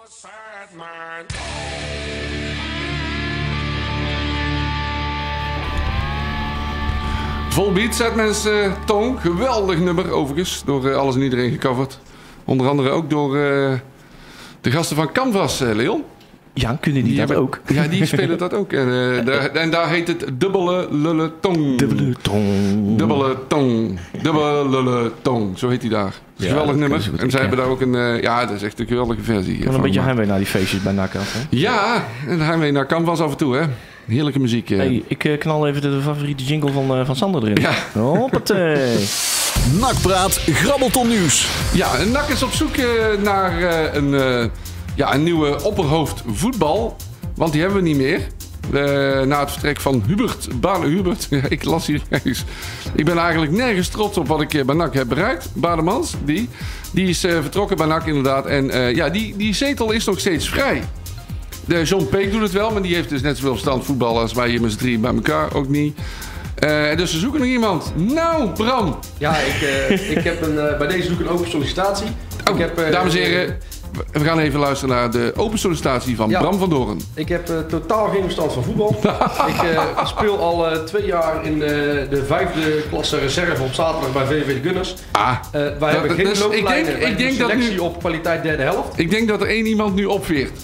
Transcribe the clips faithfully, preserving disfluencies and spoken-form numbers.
Volbeat, Sadman's uh, Tong. Geweldig nummer overigens. Door uh, alles en iedereen gecoverd. Onder andere ook door uh, de gasten van Canvas, uh, Leon. Ja, kunnen die, die dat hebben, ook? Ja, die spelen dat ook. En, uh, daar, en daar heet het Dubbele Lulle Tong. Dubbele Tong. Dubbele Tong. Dubbele Lulle Tong. Zo heet die daar. Ja, geweldig nummer. En zij ja. hebben daar ook een... Uh, ja, dat is echt een geweldige versie. Wel een beetje heimwee naar die feestjes bij N A C af, hè? Ja, en heimwee naar Canvas af en toe, hè? Heerlijke muziek. Uh. Hey, ik uh, knal even de, de favoriete jingle van, uh, van Sander erin. Ja. Hoppatee. Nakpraat, Grabbelton Nieuws. Ja, N A C is op zoek uh, naar uh, een, uh, ja, een nieuwe opperhoofd voetbal. Want die hebben we niet meer. Uh, na het vertrek van Hubert, Bade Hubert. Ik las hier ergens. Ik ben eigenlijk nergens trots op wat ik bij N A C heb bereikt. Bademans, die, die is uh, vertrokken bij N A C inderdaad. En uh, ja, die, die zetel is nog steeds vrij. De John Peek doet het wel, maar die heeft dus net zoveel verstand voetballen als wij hier met z'n drieën bij elkaar ook niet. Uh, dus ze zoeken nog iemand. Nou, Bram. Ja, ik, uh, ik heb een, uh, bij deze doe ik een open sollicitatie. Oh, ik heb, uh, dames en heren, we gaan even luisteren naar de open sollicitatie van ja, Bram van Doorn. Ik heb uh, totaal geen verstand van voetbal. ik uh, speel al uh, twee jaar in de, de vijfde klasse reserve op zaterdag bij V V de Gunners. Ah, uh, wij dat, hebben geen dus looplijnen, ik denk, ik denk selectie dat nu, op kwaliteit derde helft. Ik denk dat er één iemand nu opveert.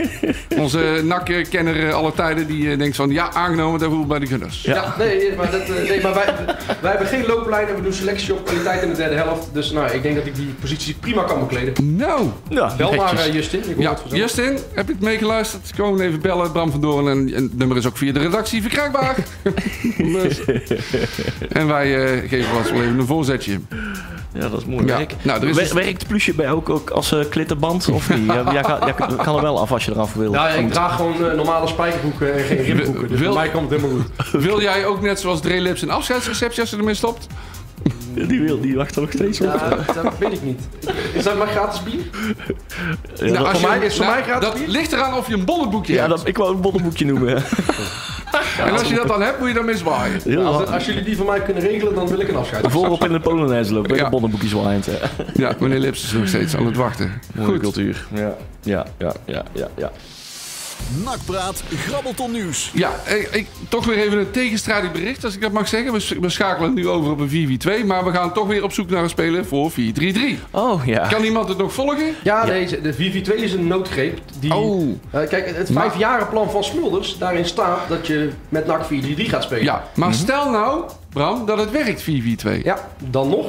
Onze N A C-kenner alle tijden die uh, denkt van ja, aangenomen daarvoor bij de Gunners. Ja, ja nee, maar, dat, uh, nee, maar wij, wij hebben geen looplijnen, we doen selectie op kwaliteit in de derde helft. Dus nou, ik denk dat ik die positie prima kan bekleden. Nou, ja, bel maar uh, Justin. Ik ja, Justin, heb je het meegeluisterd? Gewoon even bellen, Bram van Doorn. En, en het nummer is ook via de redactie verkrijgbaar. dus. En wij uh, geven wel even een voorzetje. Ja, dat is mooi ja. werk. Nou, er is dus... Werkt plusje bij ook, ook als uh, klittenband of niet? Ja, jij kan, jij kan er wel af als je eraf wil. Nou, ik draag gewoon uh, normale spijkerbroeken en geen ribbroeken. Dus wil, voor mij komt het helemaal goed. Wil jij ook net zoals Dre Lips een afscheidsreceptie als je ermee stopt? Die wil, die wacht er nog steeds op. Ja, dat weet ik niet. Is dat maar gratis bier? Ja, nou, voor je, mij is voor nou, mij gratis dat bier? ligt eraan of je een bollenboekje ja, hebt. Dat, ik wou een bollenboekje noemen. Ja. En als je dat dan hebt, moet je daarmee zwaaien. Ja, als, als jullie die voor mij kunnen regelen, dan wil ik een afscheid. Voorop in de Polonaise lopen, met ja. een bollenboekje zwaaiend. Ja, meneer Lips is nog steeds aan het wachten. Mooie Goed. cultuur. Ja, ja, ja, ja, ja. ja. Nakpraat, Grabbelton Nieuws. Ja, ik, ik, toch weer even een tegenstrijdig bericht, als ik dat mag zeggen. We, we schakelen nu over op een vier vier twee, maar we gaan toch weer op zoek naar een speler voor vier drie drie. Oh, ja. Kan iemand het nog volgen? Ja, nee, de vier vier twee is een noodgreep. Die, oh. Uh, kijk, het vijfjarenplan van Smulders, daarin staat dat je met N A C vier drie drie gaat spelen. Ja, maar mm-hmm. stel nou, Bram, dat het werkt vier vier twee. Ja, dan nog.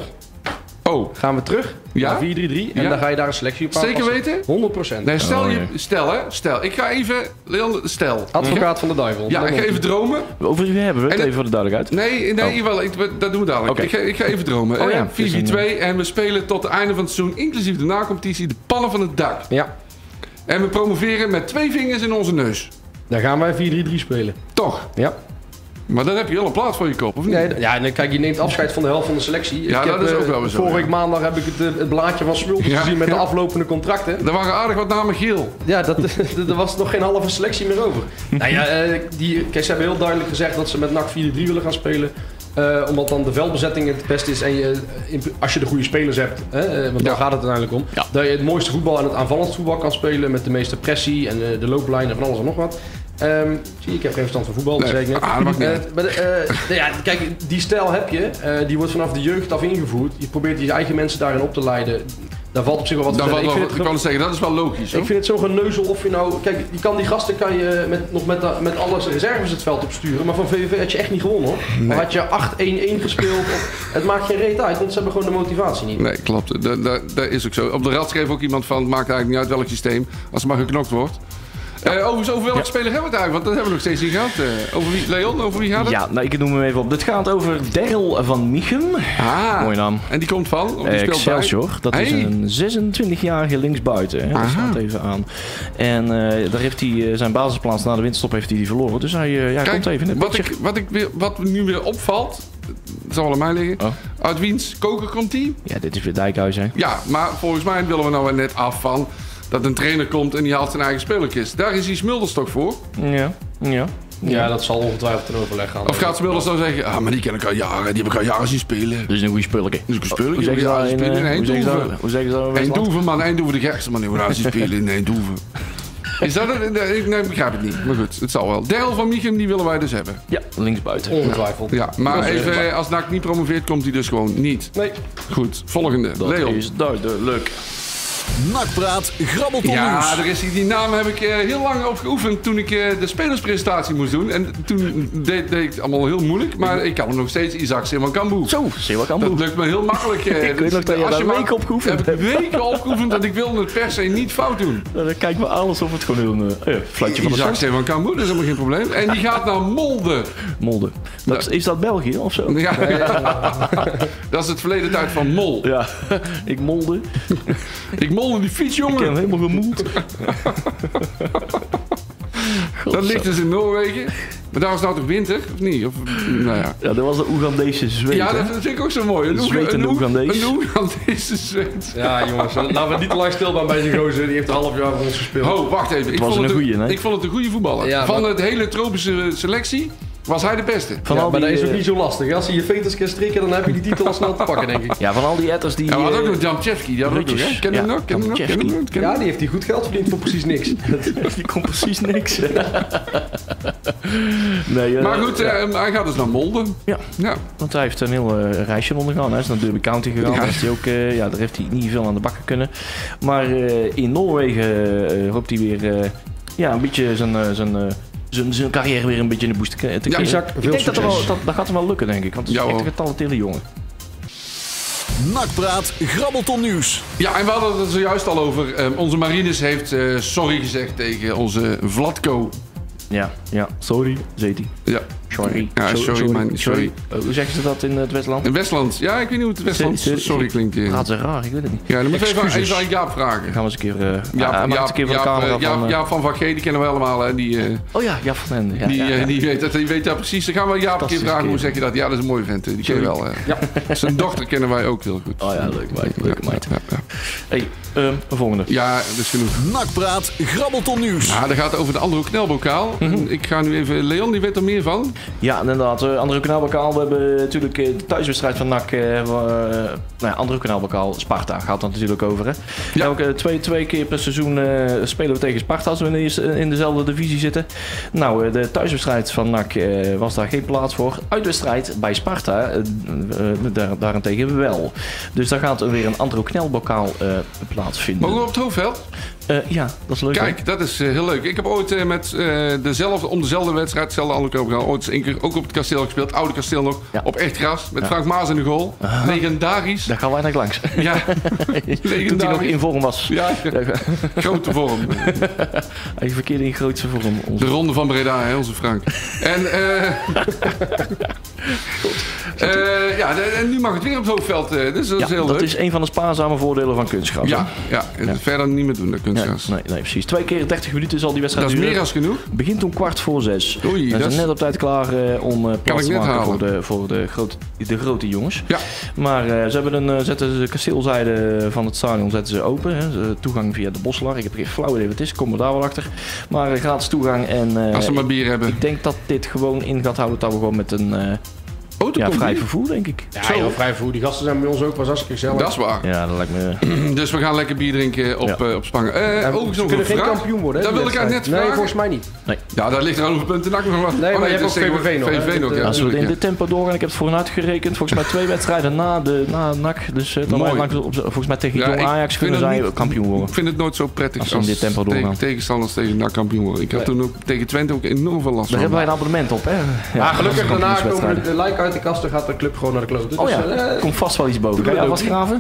Oh. Gaan we terug ja? naar vier drie drie en ja? dan ga je daar een selectie op aanpassen. Zeker weten? honderd procent. Nee, stel, oh, je, nee. stel hè, stel. Ik ga even, Leon, stel. Advocaat van de duivel. Ja, ik ga even dromen. Over wie hebben we het? Even voor de duidelijkheid. Nee, nee, oh. wel, ik, dat doen we dadelijk. Okay. Ik, ga, ik ga even dromen. Oh, ja. vier vier twee en we spelen tot het einde van het seizoen, inclusief de na-competitie, de pannen van het dak. Ja. En we promoveren met twee vingers in onze neus. Dan gaan wij vier drie drie spelen. Toch? Ja. Maar dan heb je wel een plaats voor je kop, of niet? Nee, ja, en kijk, je neemt afscheid van de helft van de selectie. Ja, ik dat heb, is ook uh, wel zo. Vorige ja. week maandag heb ik het, het blaadje van Smulders ja, gezien met ja. de aflopende contracten. Er waren aardig wat namen geel. Ja, dat, er was nog geen halve selectie meer over. nou ja, uh, die, kijk, ze hebben heel duidelijk gezegd dat ze met N A C vier drie drie willen gaan spelen. Uh, omdat dan de veldbezetting het beste is en je, als je de goede spelers hebt, hè, want daar ja. gaat het uiteindelijk om, ja. dat je het mooiste voetbal en het aanvallend voetbal kan spelen met de meeste pressie en de, de looplijn en van alles en nog wat. Um, zie je, ik heb geen verstand van voetbal, dat nee. zei ik net. Ah, dat mag niet. Uh, maar, uh, ja, kijk, die stijl heb je, uh, die wordt vanaf de jeugd af ingevoerd. Je probeert je eigen mensen daarin op te leiden. Daar valt op zich wel wat te zeggen. Ik, ik kan het zeggen, dat is wel logisch. Ik hoor. vind het zo'n geneuzel of je nou... Kijk, je kan die gasten kan je met, nog met, met alles reserves het veld opsturen. Maar van V V V had je echt niet gewonnen, hoor. Nee. Dan had je acht een een gespeeld. Of, het maakt geen reet uit, want ze hebben gewoon de motivatie niet. Nee, klopt. Dat, dat, dat is ook zo. Op de rad schreef ook iemand van, het maakt eigenlijk niet uit welk systeem. Als er maar geknokt wordt. Ja. Uh, over, over welke ja. speler hebben we het eigenlijk? Want dat hebben we nog steeds niet gehad. Uh, over wie, Leon, over wie gaat het? Ja, nou, ik noem hem even op. Dit gaat over Daryl van Michem. Ah, mooi naam. En die komt van? Of die uh, speelt Excelsior. bij? Dat hey. is een zesentwintigjarige linksbuiten. Hè. Dat staat even aan. En uh, daar heeft hij uh, zijn basisplaats na de winterstop heeft hij die verloren. Dus hij uh, ja, Kijk, komt even in het wat, ik, wat, ik weer, wat nu weer opvalt, dat zal wel aan mij liggen. Oh. Uit wiens koker komt hij? Ja, dit is weer Dijkhuis, hè? Ja, maar volgens mij willen we nou net af van dat een trainer komt en die haalt zijn eigen spelertjes. Daar is die Smulders toch voor? Ja, ja. Ja, dat zal ongetwijfeld ten overleg gaan. Of gaat Smulders dan zeggen, ah, maar die ken ik al jaren, die heb ik al jaren zien spelen. Dat is een goede spelerke. Dus ik speel Hoe zeggen ze dat in, in eh, hoe zeggen ze dat- Eindhoven. hoe zeggen ze dat in Westland? Eindhoven, man. Eindhoven de gekste man die we daar zien spelen in Eindhoven. Is dat het? Nee, ik nee, ik begrijp het niet. Maar goed, het zal wel. Daryl van Michum, die willen wij dus hebben. Ja, linksbuiten. Ongetwijfeld. Ja, maar Dat is even, waar. eh, als N A C niet promoveert, komt hij dus gewoon niet. Nee. Goed, volgende. Dat Leon. is duidelijk. Nakpraat, grabbelton Ja, nieuws. er is, die naam heb ik eh, heel lang op geoefend toen ik eh, de spelerspresentatie moest doen. En toen deed, deed ik het allemaal heel moeilijk, maar ik kan hem nog steeds, Isaac Simon-Kamboe. Zo, zie wat kan Dat doen. lukt me heel makkelijk. eh. Ik weet nog dat je Als daar maar- weken op geoefend heb ik hebt. weken opgeoefend, want ik wilde het per se niet fout doen. Dan kijken we alles of het gewoon een uh, fluitje van de Isaac zand. Simon-Kamboe, dat is helemaal geen probleem. En die gaat naar Molde. Molde. Dat, is dat België of zo? Ja, dat is het verleden tijd van Mol. Ja, ik molde. Ik molde die fiets, Ik heb hem jongen. helemaal gemoeld. Dat ligt dus in Noorwegen. Maar daar was nou toch winter, of niet? Of, nou ja. Ja, dat was de Oegandese zweet. Ja, hè? dat vind ik ook zo mooi. Een Zwetende Oega- een Oega- Oegandees. Een Oegandese zweet. Ja, jongens, laten we niet te lang stilstaan bij die gozer. Die heeft een half jaar voor ons gespeeld. Oh, wacht even. Ik was vond, een het goeie, hè? ik vond het een goede voetballer. Ja, Van maar- het hele tropische selectie was hij de beste. Van Ja, al maar die, dat is ook eh, niet zo lastig. Als je je veters kan strikken, dan heb je die titel al snel te pakken, denk ik. Ja, van al die etters die... En we hadden ook eh, nog Jamchevski. Die hadden ook nog, hè? Rutjes. Ken je hem Ja, nog? Ken je hem nog? Ken je hem nog? Ken je Ja, hem die heeft hij goed geld verdiend voor precies niks. die komt precies niks. nee, eh, nog? Maar goed, ja. eh, hij gaat dus naar Molde. Ja. Ja. Want hij heeft een heel eh, reisje ondergaan. Hij is naar Derby County gegaan. Ja. Daar, heeft hij ook, eh, ja, daar heeft hij niet veel aan de bakken kunnen. Maar eh, in Noorwegen eh, hoopt hij weer eh, ja, een beetje zijn, eh, zijn, eh, zijn, zijn carrière weer een beetje in de boost te, te Ja, krijgen. Isaac, Ik veel denk dat, er succes. wel, dat, dat gaat hem wel lukken, denk ik. Want het is Ja, echt hoor. een getalenteerde jongen. Nakpraat, grabbelton nieuws. Ja, en we hadden het er zojuist al over. Eh, onze Marines heeft eh, sorry gezegd tegen onze Vlatko. Ja, ja. Sorry, zei hij. Ja. Sorry. Ja, So- sorry, man, sorry. Uh, hoe zeggen ze dat in het Westland? In Westland. Ja, ik weet niet hoe het Westland Sorry, sorry klinkt. eh. Praat ze raar, ik weet het niet. Ja, dan moet je even, Excuses. even aan Jaap vragen. Dan gaan we eens een keer... Uh, Jaap, ja, Jaap, een keer van de Jaap, camera eh, Jaap, van... uh, Jaap van Van G, die kennen we allemaal. Hè. Die, eh, oh ja, Jaap van Ende. Ja, die, ja, eh, ja. die, weet dat, die weet dat precies. Dan gaan we Jaap een keer Fantastische vragen. Hoe kerel. zeg je dat? Ja, dat is een mooie vent. hè. Die ken je wel. eh. Ja. Zijn dochter kennen wij ook heel goed. Oh ja, leuk meid. Leuke Ja, meid. ja, ja. Hey, um, een volgende. Ja, dat is genoeg. Nakpraat, grabbelton nieuws. Ja, dat gaat over de andere knelbokaal. Mhm. Ik ga nu even... Leon, die weet er meer van. Ja, inderdaad. Uh, Andere Kanaalbokaal. We hebben natuurlijk uh, de thuiswedstrijd van N A C. Uh, uh, nou ja, Andere Kanaalbokaal. Sparta gaat dat natuurlijk over. Hè? Ja. Elke twee, twee keer per seizoen uh, spelen we tegen Sparta als we in, de eerste- in dezelfde divisie zitten. Nou, uh, de thuiswedstrijd van N A C uh, was daar geen plaats voor. Uitwedstrijd bij Sparta uh, uh, daar, daarentegen wel. Dus daar gaat weer een Andere Kanaalbokaal uh, plaatsvinden. Mogen we op het hoofdveld? Uh, ja, dat is leuk. hè? Kijk, dat is eh, heel leuk. Ik heb ooit eh, met eh, dezelfde, om dezelfde wedstrijd, dezelfde andere knelbokaal, ooit eens één keer ook op het kasteel gespeeld. Oude kasteel nog. Ja. Op echt gras. Met Ja. Frank Maas in de goal. Legendarisch. Daar gaan wij nog langs. Ja, Toen hij nog legendarisch. in vorm was. Ja, Ja, grote vorm. hij verkeerde in grootste vorm. Onze... De ronde van Breda, hè, onze Frank. En, eh eh, ja, de- en nu mag het weer op het hoofdveld. eh, dus dat is Ja, heel dat leuk. is een van de spaarzame voordelen van kunstgras. Ja, ja, en Ja. verder niet meer doen, dat hè? kunstgras. Nee, nee, precies. Twee keer dertig minuten zal die wedstrijd Dat is meer duren. dan genoeg. Begint om kwart voor zes. Oei, We dat zijn is... net op tijd klaar eh, om eh, plaats ik te net maken halen. voor, de, voor de, grote, de grote jongens. Ja. Maar eh, ze hebben een, eh, zetten de kasteelzijde van het stadion zetten ze open. Hè. Ze- Toegang via de Boslaar. Ik heb geen flauw idee wat het is. Komen we daar wel achter. Maar eh, gratis toegang. En eh, Als ze maar bier hebben. ik denk dat dit gewoon in gaat houden dat we gewoon met een eh, Auto ja, komt vrij hier. vervoer, denk ik. Ja, heel vrij vervoer. Die gasten zijn bij ons ook pas hartstikke gezellig. Dat is waar. Ja, dat lijkt me... Dus we gaan lekker bier drinken op, Ja. eh, op Spangen. Eh Ja, overigens ze nog kunnen een geen vraag. kampioen worden. hè, Dat die wil ik eigenlijk net wedstrijd. vragen. Nee, volgens mij niet. Ja, daar ligt er aan hoeveel punten nak nog wat. Nee, maar je hebt dat ook is tegen V V V nog, hè? V V V nog, Dat, ja. eh, Als we in natuurlijk, dit tempo doorgaan, ik heb het vooruit gerekend. Volgens mij twee wedstrijden na de na N A C. Dus uh, dan Mooi. wij langs op, volgens mij tegen Ja, Jong ik Ajax vind kunnen het zij niet- kampioen ja. worden. Ik vind het nooit zo prettig Als als, we in dit tempo tegen, doorgaan. tegenstanders tegen nak kampioen worden. Ik had Ja. toen ook tegen Twente ook enorm veel last Daar van. hebben wij een abonnement op, hè? Ja, Maar gelukkig dat is daarna kampioenswedstrijden. komen de, de like uit de kast en gaat de club gewoon naar de kloten. Oh Dus, ja, eh, er komt vast wel iets boven. Kan je doe alvast het graven?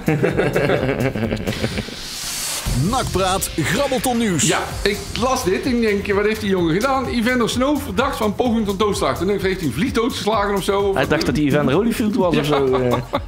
Nakpraat, grabbelton nieuws. Ja, ik las dit en ik denk, wat heeft die jongen gedaan? Evander Snow verdacht van poging tot doodslag. Toen heeft hij een vlieg doodgeslagen of zo. Of Hij dacht dat hij Evander Holyfield was of zo. eh.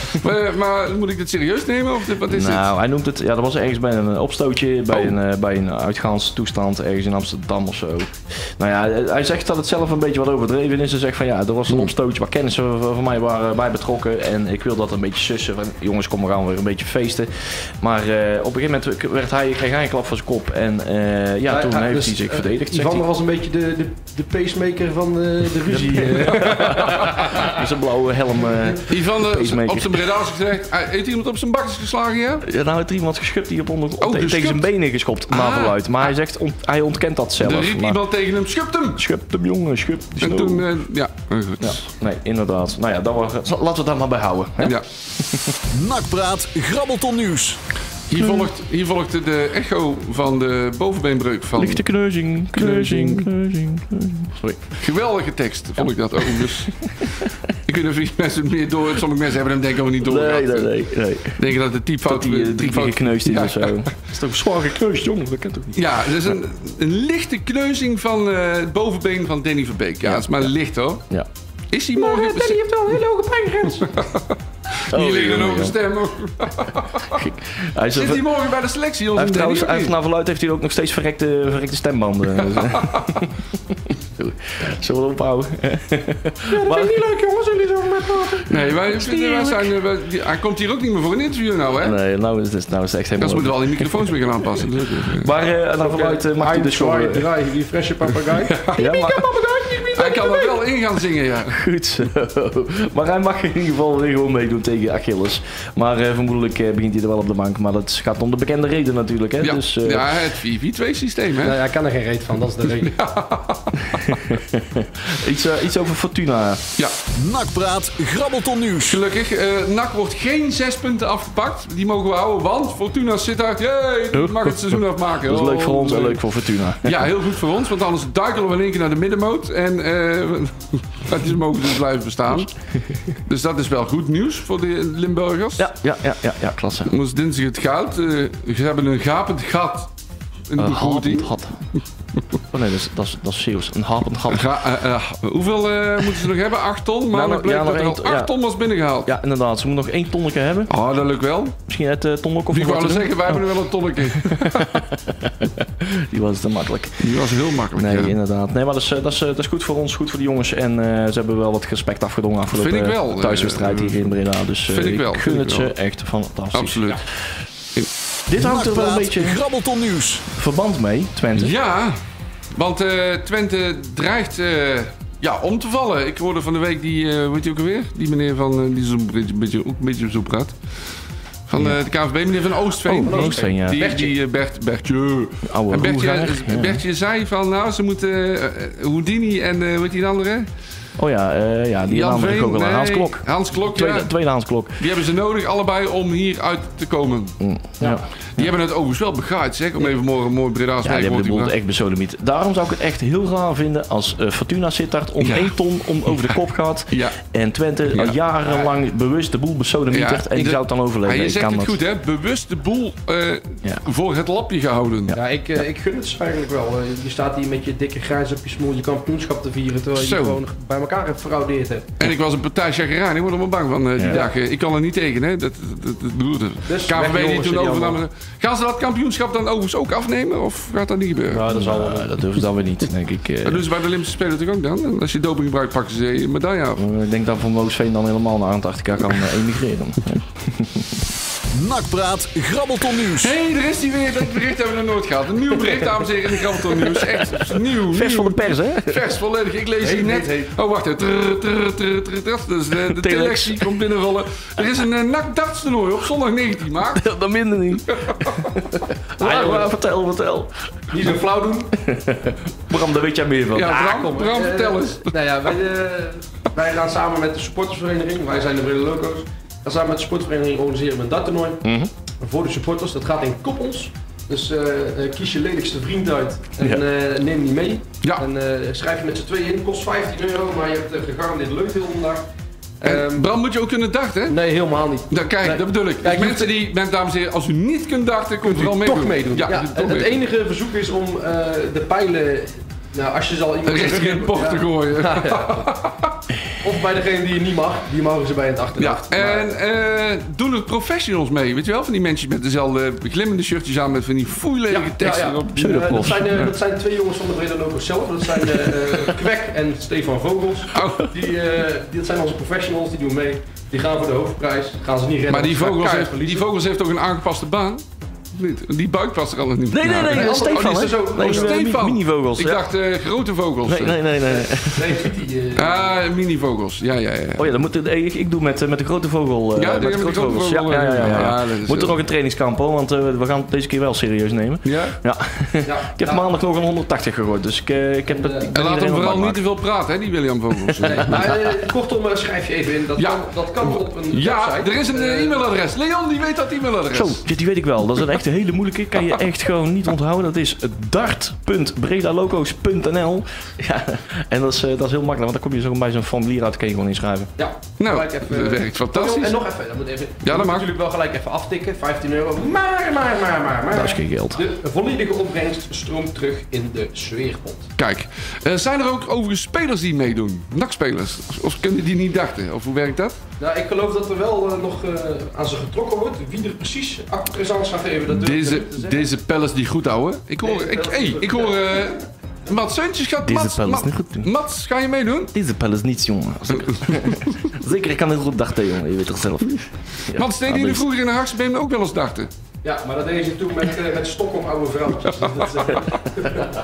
maar, maar moet ik dit serieus nemen? Of dit, wat is nou, het? hij noemt het... Ja, dat was ergens bij een opstootje, bij, Oh. een, uh, bij een uitgaanstoestand ergens in Amsterdam of zo. Nou ja, hij zegt dat het zelf een beetje wat overdreven is. Hij zegt van ja, er was een opstootje waar kennissen van mij waren bij betrokken. En ik wil dat een beetje sussen. Van, jongens, kom, we gaan weer een beetje feesten. Maar uh, op een gegeven moment werd hij, kreeg hij een klap voor zijn kop. En uh, ja, toen Ja, heeft dus, hij zich uh, verdedigd. zegt Ivan hij. was een beetje de, de, de pacemaker van de, de ruzie. Met zijn blauwe helm. Uh, Ivan uh, pacemaker. op zijn breda's gezegd, uh, heeft iemand op zijn bakjes geslagen, ja? Ja, nou heeft er iemand geschupt die op onder, Oh, te- tegen geschupt? zijn benen geschopt, naar Ah. verluidt. Maar hij zegt, ont, hij ontkent dat zelf. Er riep maar- iemand tegen hem, schupt hem! Schupt hem, jongen, schupt. die En snow. toen, uh, ja, uh, goed. Ja, nee, inderdaad. Nou ja, dat was, laten we dat maar bij houden. Hè? Ja. Nakpraat, Grabbelton Nieuws. Hier, volgt, hier volgt de echo van de bovenbeenbreuk van... Lichte kneuzing, kneuzing, kneuzing, kneuzing. Sorry. Geweldige tekst, vond ik dat ook. Dus. Ik weet niet of mensen het meer door... Sommige mensen hebben hem denk ik ook niet door. Nee, nee, nee. nee. Denken dat de typfout... Dat hij uh, drie keer typfout- gekneusd is Ja. of zo. Dat is toch een zwaar gekneusd, jongen? Dat kent toch niet? Ja, het is een, een lichte kneuzing van uh, het bovenbeen van Danny Verbeek. Ja, Ja. het is maar licht hoor. Ja. Is hij morgen... Danny heeft wel een hele hoge pijngrens. Hier ligt een ja, hoge ja. stem. Hij is Zit een- hij morgen bij de selectie? Hij Onze heeft Danny trouwens, hij heeft, of naar verluid heeft hij ook nog steeds verrekte, verrekte stembanden. Zullen we erop houden? Ja, dat vind ik niet leuk, jongens. Jullie zo met praten. niet? Nee, wij, wij zijn, uh, wij- die- hij komt hier ook niet meer voor een interview nou, hè? Nee, nou is het, nou is het echt Dus helemaal... moeten we al die microfoons weer gaan aanpassen. Dus, uh, Maar uh, naar verluid uh, mag hij dus gewoon... Zwaai, draai, die frisse papegaai. Ja, maar, hij kan er wel in gaan zingen, ja. goed zo. Maar hij mag in ieder geval weer gewoon meedoen tegen Achilles. Maar uh, vermoedelijk uh, begint hij er wel op de bank. Maar dat gaat om de bekende reden natuurlijk. Hè? Ja, Dus, uh, ja het vier vier twee systeem, hè? Nee, hij kan er geen reet van, dat is de reden. iets, uh, iets over Fortuna. Ja, Nakpraat, Grabbelton Nieuws. gelukkig. Uh, N A C wordt geen zes punten afgepakt. Die mogen we houden, want Fortuna zit uit. Jee, die mag het seizoen afmaken. Dat is leuk voor ons en Oh, leuk voor Fortuna. Ja, heel goed voor ons, want anders duikelen we in één keer naar de middenmoot. En uh, die mogen dus blijven bestaan. Dus dat is wel goed nieuws voor de Limburgers. Ja, ja, ja, ja, ja, klasse. Moest dinsdag het goud. Uh, ze hebben een gapend gat in de Een begroting. hapend gat. Oh nee, dat is, dat is, dat is Zeeuws. Een hapend gat. Ga, uh, uh, hoeveel uh, moeten ze nog hebben? acht ton? Maar Nou, dan bleek ja, dat nog er al één- acht ja. ton was binnengehaald. Ja, inderdaad. Ze moeten nog één tonnetje hebben. Oh, dat lukt wel. Misschien het uh, ton ook of Ik nog wou wat al te zeggen, wij hebben er wel een tonnetje. doen. Die was te makkelijk. Die was heel makkelijk. Nee, ja. inderdaad. Nee, maar dat is, uh, dat, is, uh, dat is goed voor ons, goed voor de jongens. En uh, ze hebben wel wat respect afgedwongen afgelopen Vind ik wel. uh, thuiswedstrijd Uh, hier in Breda. Dus uh, vind ik wel, gun vind ik het wel. ze echt fantastisch. Absoluut. Dit houdt er wel een Nakpraat, beetje Grabbelton Nieuws. verband mee, Twente. Ja, want uh, Twente dreigt uh, ja, om te vallen. Ik hoorde van de week die, uh, weet je ook alweer? Die meneer van, uh, die is een beetje, beetje, ook een beetje zo praat. Van uh, de K N V B, meneer Van Oostveen. Oh, Van Oostveen, ja. Die, Bertje. die uh, Bert, Bertje. Oude En Bertje, roerganger. Ja. Bertje zei van, nou, ze moeten uh, Houdini en, uh, weet je die andere? Oh ja, uh, ja die Jan naam heb ik Veen, ook al aan. nee, Hans Klok. Hans Klok, Tweede, ja. tweede Hans Klok. Die hebben ze nodig, allebei, om hier uit te komen. Mm, ja. Die hebben het overigens wel begaaid, zeg. Om even morgen een mooi Breda's Ja, die hebben de boel te echt besodemiet. Daarom zou ik het echt heel raar vinden als uh, Fortuna Sittard om Ja. één ton om over de kop gaat. Ja. En Twente Ja. al jarenlang bewust de boel besodemietert. Ja, En die de- zou het dan overleven. Ja, je Ik zegt kan het dat. goed, hè? Bewust de boel uh, Ja. voor het lapje gehouden. Ja, ik, uh, ik gun het ze eigenlijk wel. Uh, je staat hier met je dikke grijs op je smoel je kampioenschap te vieren, terwijl je Zo. gewoon bij elkaar hebt gefraudeerd hebt. En ik was een partij chagrijn. Ik word er maar bang van uh, die Ja. dag. Uh, ik kan er niet tegen, hè? Dat, dat, dat, dat bedoel ik. Dus K V B weg, die jongens, toen die overnam. allemaal. Gaan ze dat kampioenschap dan overigens ook afnemen? Of gaat dat niet gebeuren? Nou, dat, zal, uh, dat durven ze dan weer niet, denk ik. Uh, Dat doen ze bij de Olympische Spelen natuurlijk ook dan. En als je doping gebruikt, pakken ze je medaille af. uh, ik denk dat Van Moosveen dan helemaal naar Antarctica kan uh, emigreren. Ja. Nakpraat, Grabbelton Nieuws. Hé, hey, er is die weer. Dat bericht hebben we nog nooit gehad. Een nieuw bericht, dames en heren, in de Grabbelton Nieuws. Echt nieuw. Vers nieuw. van de pers, hè? Vers, volledig. Ik lees hier Heet, net. heet, heet. Oh, wacht even. Trrr, trrr, trrr, trrr, trrr. Dus de, de Telex. telex die komt binnenrollen. Er is een uh, N A C darts toernooi op zondag negentien maart. Dat minder niet. Ah, ja, vertel, vertel. Niet zo flauw doen. Bram, daar weet jij meer van. Ja, Bram, kom, Bram, eh, vertel eens. Nou ja, wij, uh, wij gaan samen met de supportersvereniging, wij zijn de Brede Loco's, gaan samen met de supportersvereniging organiseren we een darttoernooi Mhm. voor de supporters. Dat gaat in koppels. Dus uh, uh, kies je lelijkste vriend uit en Ja. uh, neem die mee. Ja. En uh, schrijf je met z'n tweeën in, kost vijftien euro, maar je hebt uh, gegarandeerd leuk heel de dag. En Ehm, Bram moet je ook kunnen darten. nee, helemaal niet. Dan, kijk, Nee. dat bedoel ik. Dus Kijk, je mensen die, mensen, dames en heren, als u niet kunt darten, kunt u vooral meedoen. Toch meedoen. Ja, Ja, toch het meedoen. enige verzoek is om uh, de pijlen, nou als je zal iemand Richting in de bocht te gooien. Ja, ja. of bij degene die je niet mag, die mogen ze bij in het Ja, achterhoofd. en eh, doen er professionals mee, weet je wel? Van die mensen met dezelfde glimmende shirtjes aan met van die foeilige teksten erop. Uh, dat, zijn, uh, dat zijn twee jongens van de Breda Locos zelf. Dat zijn uh, uh, Kwek en Stefan Vogels. Oh. Die, uh, die, dat zijn onze professionals, die doen mee. Die gaan voor de hoofdprijs. Gaan ze niet redden. Maar die want ze gaan vogels, keihard heeft, die verliezen. vogels heeft ook een aangepaste baan? Of niet? Die buik past er al niet Nee, nee, nee, naar. dat is oh, die Stefan, is hè? er zo- Nee, oh, eh, Stefan. mi- Mini-vogels. Ik ja. dacht uh, grote vogels. Nee, nee, nee, nee. Nee, die, uh, Ah, mini-vogels. Ja, ja, ja. Oh ja, dat moet, eh, ik, ik doe met, eh, met de grote vogel. eh, Ja, met die de hebben grote die grote vogels. Ja, vogel, ja, ja, ja, ja, ja. dat is Moet er zo. nog een trainingskamp hoor, want eh, we gaan het deze keer wel serieus nemen. Ja? Ja. ja, Ik heb maandag nog een honderdtachtig gegooid, dus ik, eh, ik heb het. ik ben En laat hem iedereen vooral aan het niet te veel praten, hè, die William Vogels. Nee, maar uh, kortom, uh, schrijf je even in. Dat, Ja. kan, dat kan op een Ja, website. er is een uh, Uh, e-mailadres. Leon, die weet dat e-mailadres. Zo, ja, die weet ik wel. Dat is een echt een hele moeilijke. Kan je echt gewoon niet onthouden. Dat is dart punt bredalocos punt n l. Ja, en dat is, uh, dat is heel makkelijk, want dan kom je zo bij zo'n formulier uit. Kan je gewoon inschrijven. Ja, Nou, gelijk even, dat werkt fantastisch. En nog even, dat moet even. dat moet mag. natuurlijk wel gelijk even aftikken, vijftien euro. Maar, maar, maar, maar, maar. Dat is geen geld. De volledige opbrengst stroomt terug in de sfeerpot. Kijk, uh, zijn er ook overigens spelers die meedoen? N A C-spelers? Of, of kunnen die niet dachten? Of hoe werkt dat? Nou, ik geloof dat er wel uh, nog uh, aan ze getrokken wordt. Wie er precies accuraat gaat geven, dat durf ik Deze, niet te zeggen. deze pellets die goed houden. Ik hoor, Deze ik, pellets hey, die goed ik hoor uh, Mats Seuntjes gaat... Deze Mats, pellets Mats, niet goed doen. Mats, ga je meedoen? Deze pijl is niets, jongen. Zeker, Zeker ik kan het goed dachten, jongen. Je weet toch zelf. Ja, Mats, deden jullie vroeger in de Haksbeem ook wel eens dachten? Ja, maar dat deden ze toen met, uh, met Stockholm oude vrouwtjes. Dat is, uh,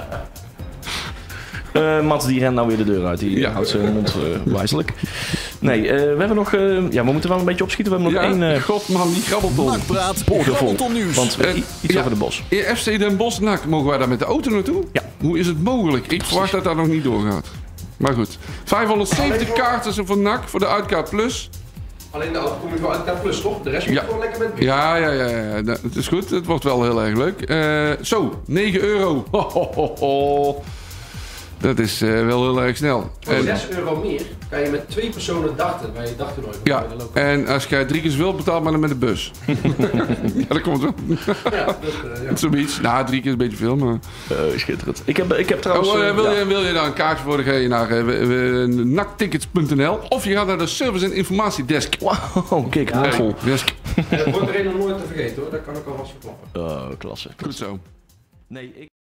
Uh, Mats die rent nou weer de deur uit. Die Ja. houdt zijn mond uh, wijselijk. Nee, uh, we hebben nog... Uh, ja, we moeten wel een beetje opschieten. We hebben nog Ja, één uh, god man, die grabbelton. Nakpraat, boordevol. Grabbelton nieuws. Want uh, En- i- iets ja. over de bos. In F C Den Bosch, N A C, mogen wij daar met de auto naartoe? Ja. Hoe is het mogelijk? Ik verwacht dat dat nog niet doorgaat. Maar goed. vijfhonderdzeventig kaarten voor N A C, voor de Uitkaart Plus. alleen de auto kom je wel uit K plus, toch? De rest moet Ja. je gewoon lekker met bier. Ja, ja, ja, ja. Dat- Het is goed. Het wordt wel heel erg leuk. Eh, zo, negen euro. Ho, ho, ho, ho. Dat is eh, wel heel erg snel. Voor En, zes euro meer kan je met twee personen dachten bij je dagtoernooi. van ja, de local. en als jij drie keer zoveel betaalt, maar dan met de bus. Ja, dat komt wel. Ja, dat, uh, ja. Zoiets. Nou, drie keer is een beetje veel, maar... Uh, schitterend. Ik heb, ik heb trouwens... Oh, eh, uh, wil, ja. je, wil je daar een kaartje voor? Dan ga je naar uh, naktickets punt n l of je gaat naar de service- en informatiedesk. Wauw, kijk, Ja, mondvol. Desk. Het wordt er een nog nooit te vergeten hoor, dat kan ik alvast verklappen. Oh, klasse. Goed zo. Nee, ik...